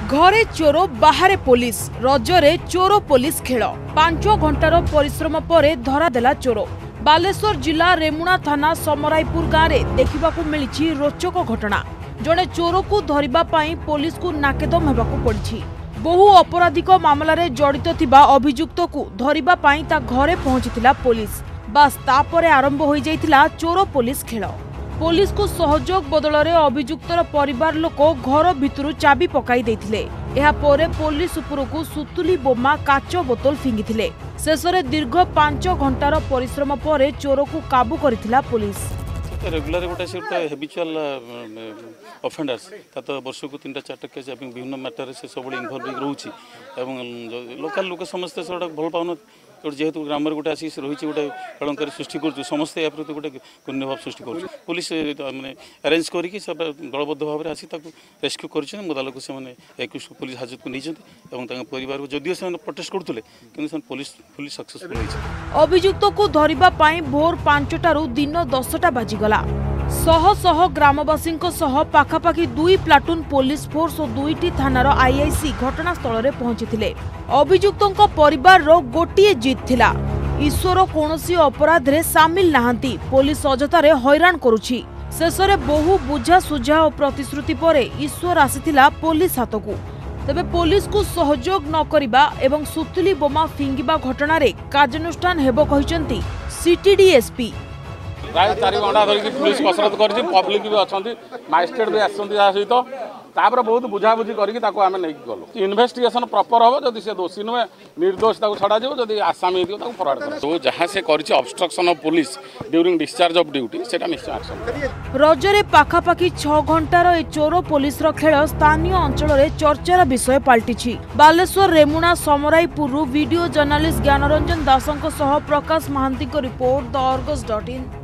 घरे चोर बाहरे पुलिस रजरे चोर पुलिस खेल 5 घंटार परिश्रम पर धरादेला चोर। बालेश्वर जिला रेमुणा थाना समराईपुर गाँव में देखा मिली रोचक घटना। जड़े चोर को धरिबा पाई पुलिस को नाकेदम होबाकू पड़ी। बहु अपराधिक मामलें जड़ित थिबा अभियुक्त को धरिबा पाई ता घरे पहुंचीथिला पुलिस। बास तापरे आरंभ हो जाइथिला चोर पुलिस खेल। पुलिस को सहयोग बदल में अभियुक्तर परिवार लोक घर भितर चाबी पकाई देथिले। एहा पोरे पुलिस उपरकू सुतुली बोमा काच बोतल फिंगिथिले। शेष में दीर्घ 5 घंटार परिश्रम पर चोर को काबू करथिला पुलिस। रेगुलर गोटे से हेबिचुआल अफेंडर्स तो वर्ष को 3-4 केस विभिन्न मैटर से सब इनवल्व रोचे। लोकल लोक समस्ते से भल पाऊन जेहेतु ग्राम गोटे आसी रही गोटे कलंकारी सृष्टि कर समस्ते या प्रति गोटे पुण्यभाव सृष्टि कर पुलिस मैंने अरेंज करके दलबद्ध भाव में आसी रेस्क्यू कर मुदालक से पुलिस हाजत को नहीं परिवार जदिव से प्रोटेस्ट करते कि पुलिस फुली सक्सेसफुल होइछ। अभियुक्त को धरिबा पाई भोर 5टारू दिन 10टा बाजिगला। शह शह ग्रामवासी पाखापाखि 2 प्लाटून पुलिस फोर्स और 2टी थानार आईआईसी घटनास्थल में पहुंची। अभियुक्तों परिवार रो गोटिए जित थिला। ईश्वर कौनसी अपराध रे सामिल नहांती पुलिस अजतारे हैरान करुछि। शेष में बहु बुझा सुझा और प्रतिश्रुति पर ईश्वर आसीथिला पुलिस हाथकू। तेबे पुलिस को सहयोग न करिबा एवं सुतुली बोमा फिंगिबा घटना रे कार्यानुष्ठान हेबो कहिसंती सीटीडी एसपी। प्राय 4 घंटा धरिक पुलिस कसरत कर पब्लिक भी अच्छा मजिस्ट्रेट भी सहित तापर बहुत बुझाबुझी करके नहीं गलु। इन्वेस्टिगेशन प्रॉपर हम जदि से दोषी नुहे निर्दोष छड़ा जदि आसामी फरवर्ड कर जो जहाँ से obstruction of police during discharge of duty सेटा निश्चय एक्शन। रजरे पाखापाखि 6 घंटार ए चोर पुलिस खेल स्थानीय अंचल में चर्चार विषय पलटि। बालेश्वर रेमुणा समराईपुर वीडियो जर्नालिस्ट ज्ञानरंजन दासों प्रकाश महांती रिपोर्ट द अर्गस.in।